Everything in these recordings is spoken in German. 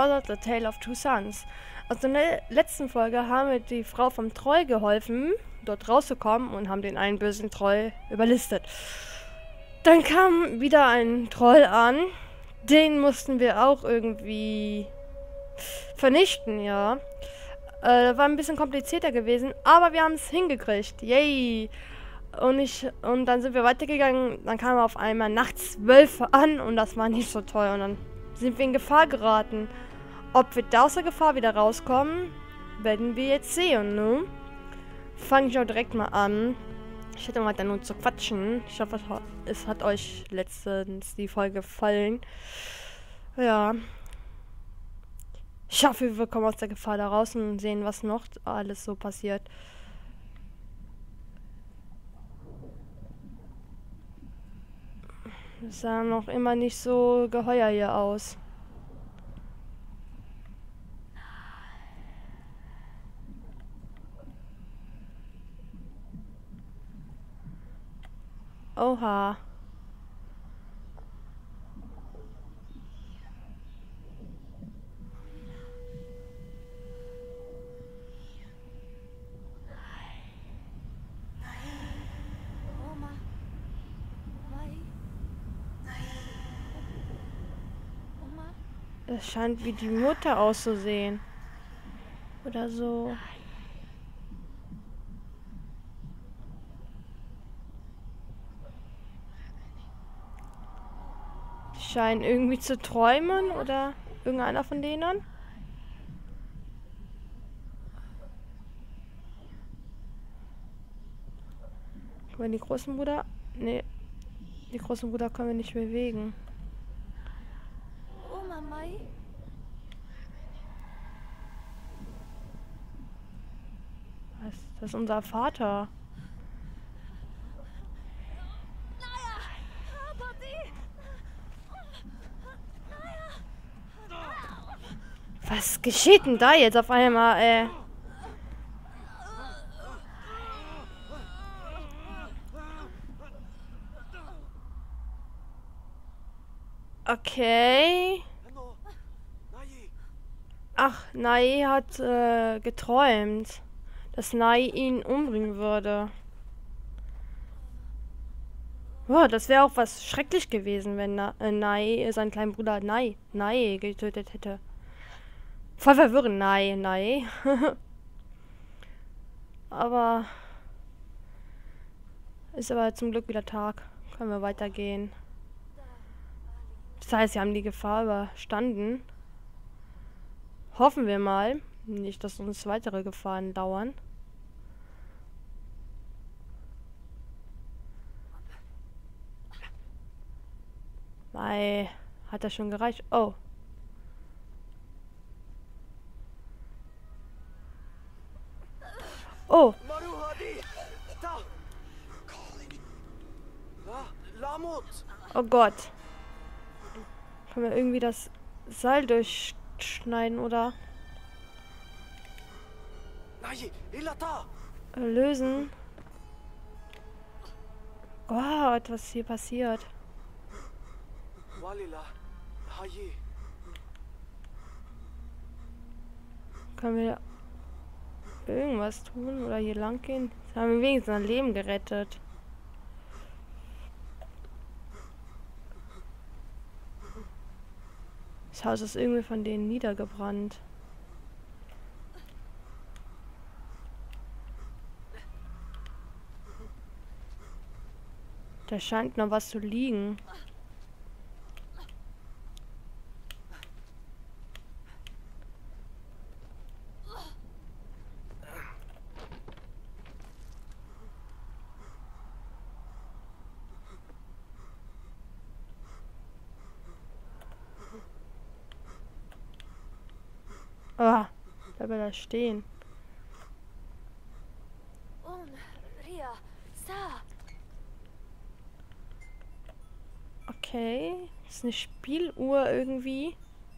Brother, The Tale of Two Sons. Aus der letzten Folge haben wir die Frau vom Troll geholfen, dort rauszukommen und haben den einen bösen Troll überlistet. Dann kam wieder ein Troll an, den mussten wir auch irgendwie vernichten, ja. War ein bisschen komplizierter gewesen, aber wir haben es hingekriegt. Yay! Und dann sind wir weitergegangen, dann kamen auf einmal nachts Wölfe an und das war nicht so toll. Und dann sind wir in Gefahr geraten. Ob wir da aus der Gefahr wieder rauskommen, werden wir jetzt sehen, ne? Fange ich auch direkt mal an. Ich hätte weiter nur zu quatschen. Ich hoffe, es hat euch letztens die Folge gefallen. Ja. Ich hoffe, wir kommen aus der Gefahr da raus und sehen, was noch alles so passiert. Es sah noch immer nicht so geheuer hier aus. Oha. Es scheint wie die Mutter auszusehen. Oder so. Die scheinen irgendwie zu träumen oder irgendeiner von denen. Können wir die großen Bruder? Nee. Die großen Bruder können wir nicht bewegen. Was? Das ist unser Vater. Was geschieht denn da jetzt auf einmal, ey? Okay. Ach, Nai hat geträumt, dass Nai ihn umbringen würde. Oh, das wäre auch was schrecklich gewesen, wenn Nai seinen kleinen Bruder Nai getötet hätte. Voll verwirrend, Nai. Aber ist aber zum Glück wieder Tag. Können wir weitergehen. Das heißt, wir haben die Gefahr überstanden. Hoffen wir mal. Nicht, dass uns weitere Gefahren dauern. Weil, hat das schon gereicht? Oh. Oh. Oh Gott. Können wir irgendwie das Seil durchschneiden, oder? Lösen. Gott, was hier passiert. Können wir irgendwas tun oder hier lang gehen? Jetzt haben wir wenigstens ein Leben gerettet. Das Haus ist irgendwie von denen niedergebrannt. Da scheint noch was zu liegen. Ah, da will er stehen. Okay, das ist eine Spieluhr irgendwie.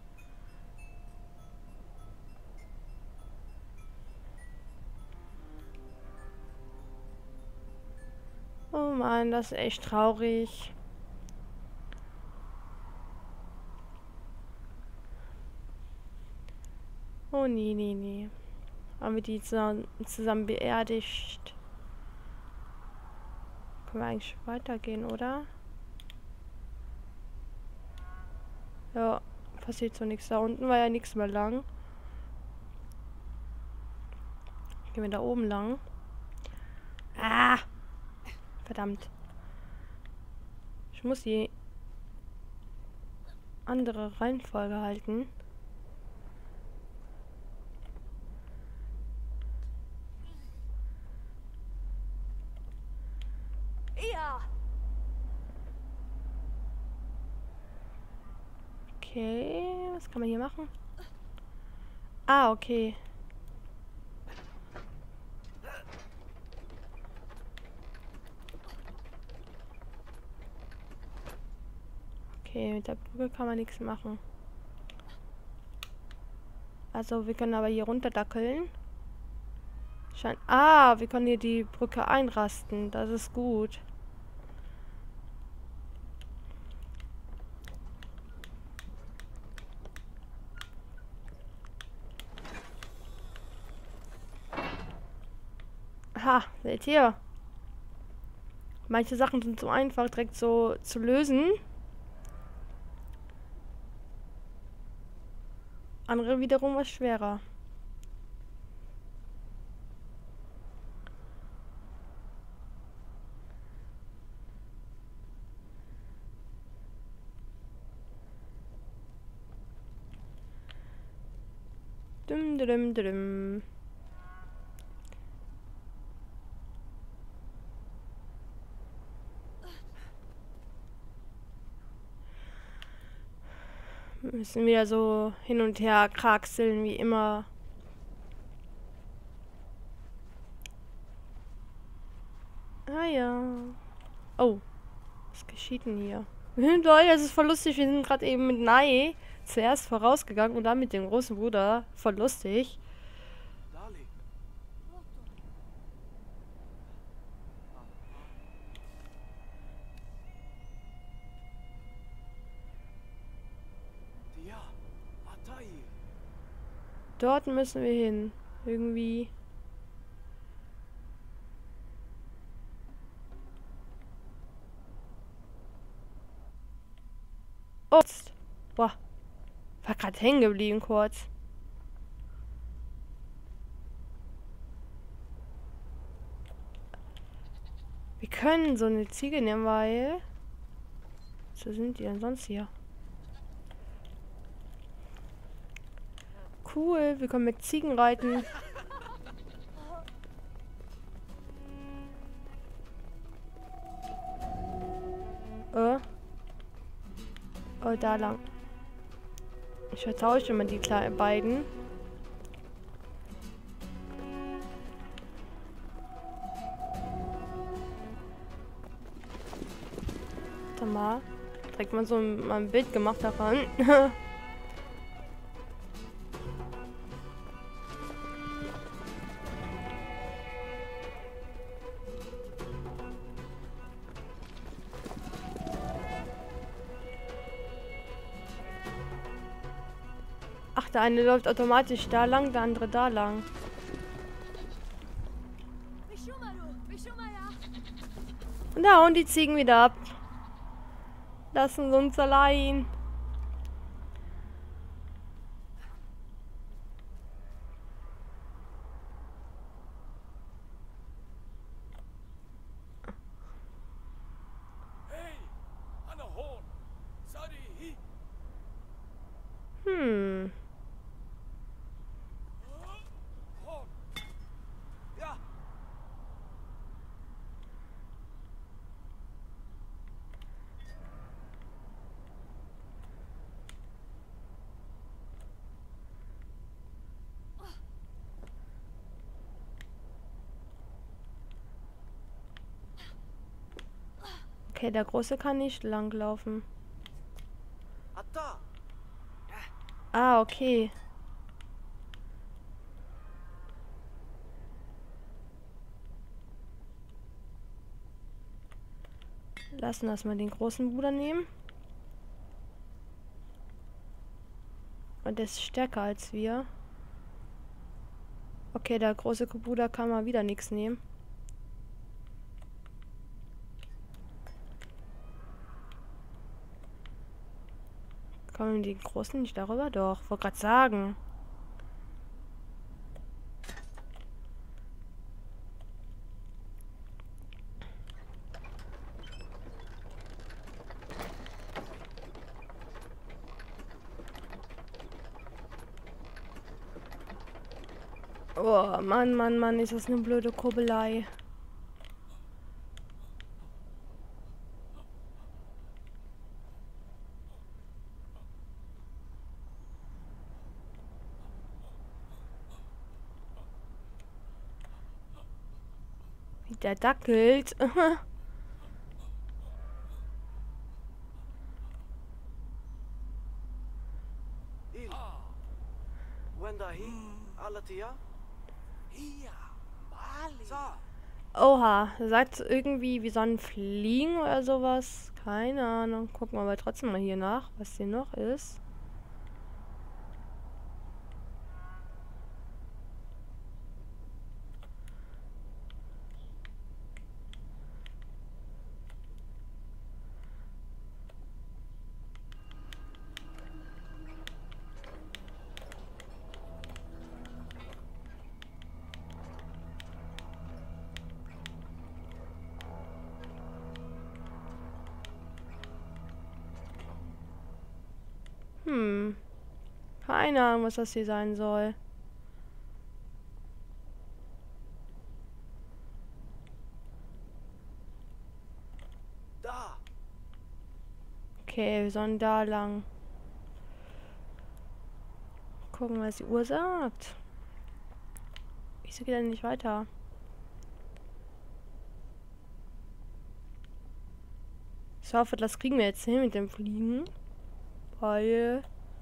Oh Mann, das ist echt traurig. Oh, nee, nee, nee. Haben wir die zusammen beerdigt. Können wir eigentlich weitergehen, oder? Ja, passiert so nichts. Da unten war ja nichts mehr lang. Gehen wir da oben lang. Ah! Verdammt. Ich muss die andere Reihenfolge halten. Ja. Okay, was kann man hier machen? Ah, okay. Okay, mit der Brücke kann man nichts machen. Also, wir können aber hier runterdackeln. Ah, wir können hier die Brücke einrasten. Das ist gut. Ha, seht ihr? Manche Sachen sind so einfach direkt so zu lösen. Andere wiederum was schwerer. Dum, dum, dum. Wir müssen wieder so hin und her kraxeln wie immer. Ah ja. Oh, was geschieht denn hier? Lol, das ist voll lustig. Wir sind gerade eben mit Nai zuerst vorausgegangen und dann mit dem großen Bruder. Voll lustig. Dali. Dia. Atai. Dort müssen wir hin. Irgendwie. Oh, boah. War gerade hängen geblieben kurz. Wir können so eine Ziege nehmen, weil... Wo sind die denn sonst hier? Cool, wir können mit Ziegen reiten. Oh, da lang. Ich vertausche immer die beiden. Warte mal. Direkt mal so ein Bild gemacht davon. Ach, der eine läuft automatisch da lang, der andere da lang. Und da hauen die Ziegen wieder ab. Lassen sie uns allein. Hey. Anahorn. Sari. Hm. Horn. Ja. Okay, der Große kann nicht langlaufen. Atta. Ah, okay. Lassen das mal den großen Bruder nehmen. Und der ist stärker als wir. Okay, der große Bruder kann mal wieder nichts nehmen. Kommen die Großen nicht darüber? Doch, wollte gerade sagen. Oh, Mann, Mann, Mann, ist das eine blöde Kurbelei. Wie der dackelt. Il. Wenda hi. Alatia. Hier. Mali. Sa. Oha, sagt irgendwie, wir sollen fliegen oder sowas. Keine Ahnung. Gucken wir aber trotzdem mal hier nach, was hier noch ist. Keine Ahnung, was das hier sein soll. Da. Okay, wir sollen da lang. Gucken, was die Uhr sagt. Wieso geht er nicht weiter? Ich hoffe, das kriegen wir jetzt hin mit dem Fliegen. Weil...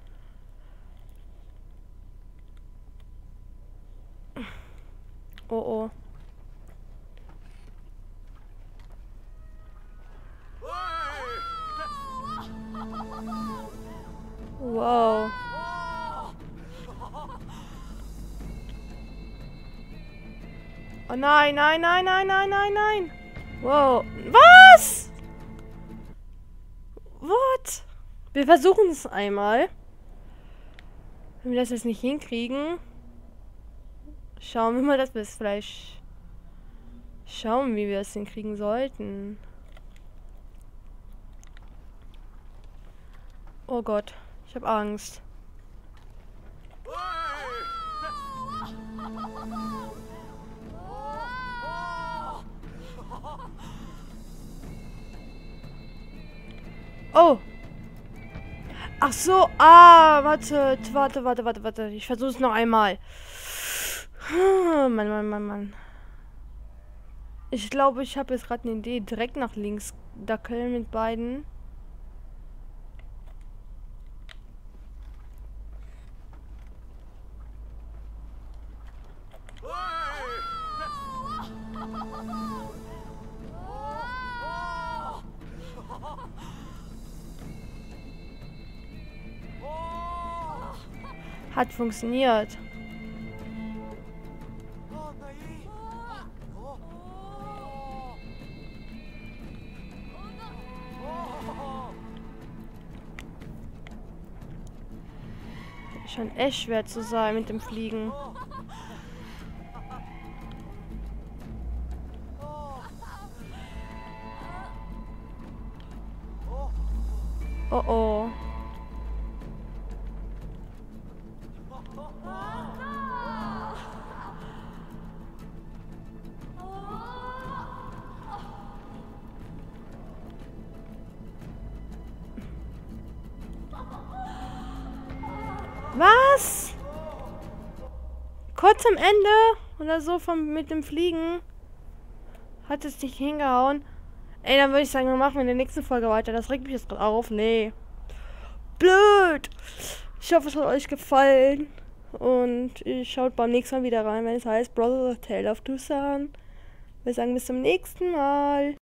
Oh oh. Wow. Oh nein, nein, nein, nein, nein, nein, nein. Wow. Was? What? Wir versuchen es einmal. Wenn wir das jetzt nicht hinkriegen, schauen wir mal, dass wir es vielleicht schauen, wie wir es hinkriegen sollten. Oh Gott, ich habe Angst. Oh! Ach so, warte. Ich versuche es noch einmal. Mann. Ich glaube, ich habe jetzt gerade eine Idee. Direkt nach links dackeln mit beiden. Hat funktioniert. Scheint echt schwer zu sein mit dem Fliegen. Oh oh. Was? Kurz am Ende oder so mit dem Fliegen hat es nicht hingehauen. Ey, dann würde ich sagen, wir machen in der nächsten Folge weiter. Das regt mich jetzt gerade auf. Nee. Blöd. Ich hoffe, es hat euch gefallen. Und schaut beim nächsten Mal wieder rein, wenn es heißt Brothers of Tale of Two Sons. Wir sagen bis zum nächsten Mal.